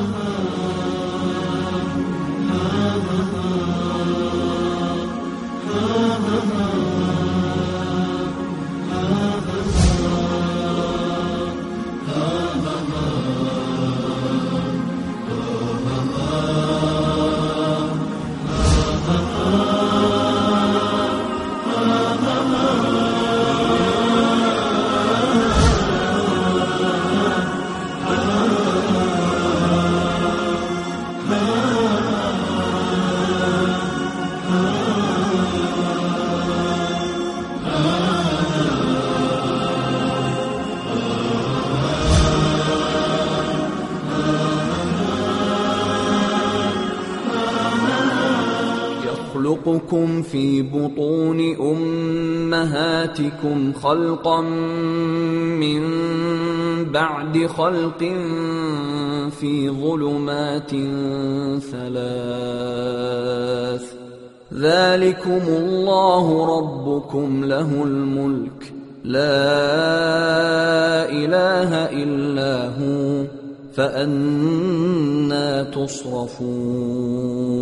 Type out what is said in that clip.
يخلقكم في بطون أمهاتكم خلقا من بعد خلق في ظلمات 3 ذلكم الله ربكم له الملك لا إله إلا هو فأنى تصرفون